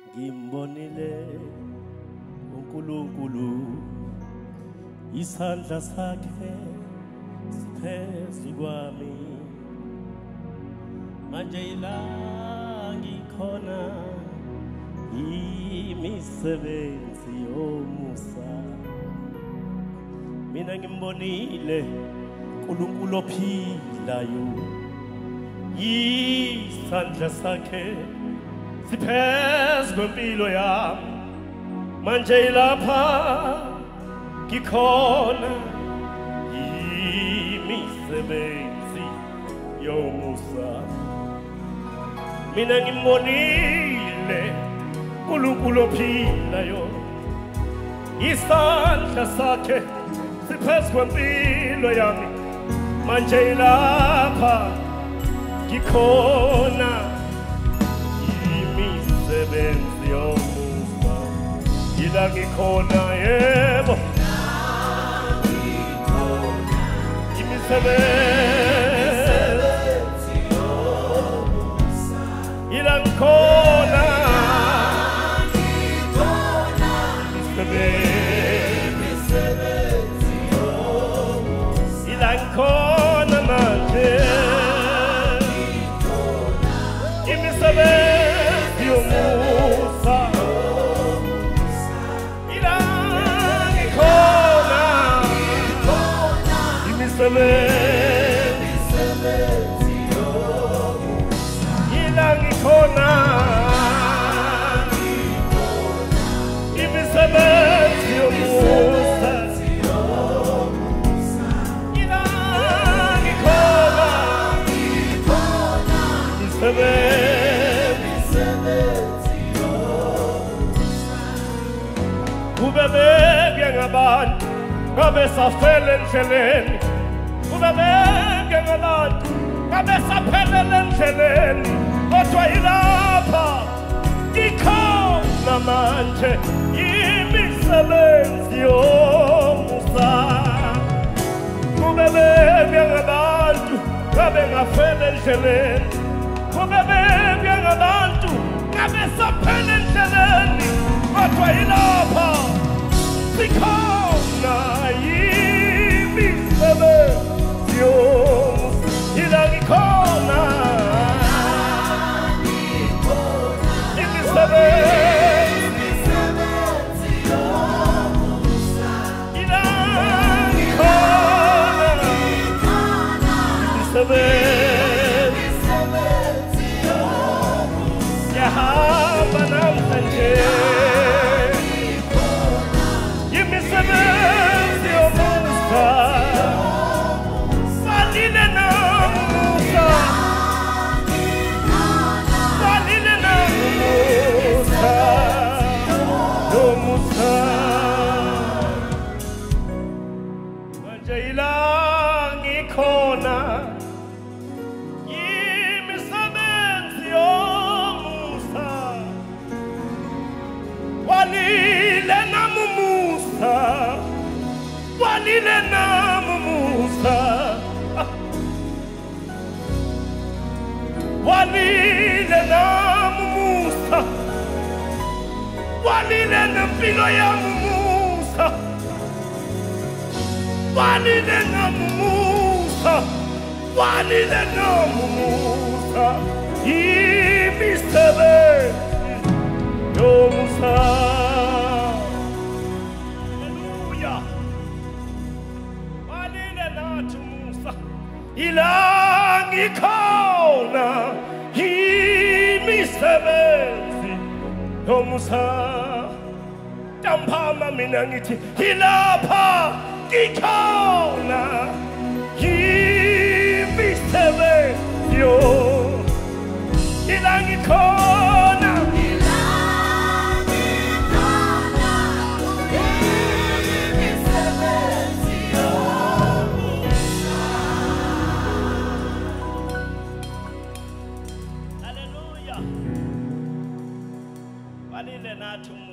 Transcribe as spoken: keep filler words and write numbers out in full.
Ngimbonile uNkulunkulu isandla sakhe siphezu kwami manje ila ngikhona imisebenzi yomusa mina ngimbonile uNkulunkulu ophilayo isandla sakhe siphezu kwempilo yami manje ilapha ngikhona imisebenzi yomusa mina ngimbonile uNkulunkulu ophilayo isandla sakhe siphezu kwempilo yami manje ilapha ngikhona imisebenzi yomusa ila ngikhona yebo imisebenzi yomusa ila ngikhona imisebenzi yomusa ila ngikhona manje imisebenzi yomusa ila ngikhona imisebenzi yomusa ila ngikhona imisebenzi yomusa ila ngikhona imisebenzi ubebeke ngabantu ngabe safele endleleni ubebeke ngabantu ngabe saphelele endleleni kodwa ilapha ikhona manje imisebenzi yomusa ubebeke ngabantu ngabe ngafele endleleni ubebeke ngabantu ngabe saphele endleleni kodwa ilapha ikhona imisebenzi yomusa ila ngikhona imisebenzi yomusa ila ngikhona imisebenzi yomusa yahamba namhlanje imisebenzi yomusa salile namusa salile namusa yomusa manje ila ngikhona imisebenzi yomusa walile namumusa walile namumusa walile namumusa walile nempilo yamumusa walile namumusa walile namumusa imisebenzi yomusa haleluya walile nathi musa ila ngikhona imisebenzi yomusa tamphama mina ngithi ilapha ngikhona imisebenzi yomusa ila ngikhona walile nathi